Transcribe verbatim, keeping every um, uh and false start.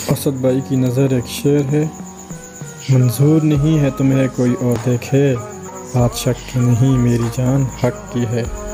असद भाई की नज़र एक शेर है, मंजूर नहीं है तुम्हें कोई और देखे, बात शक की नहीं मेरी जान हक की है।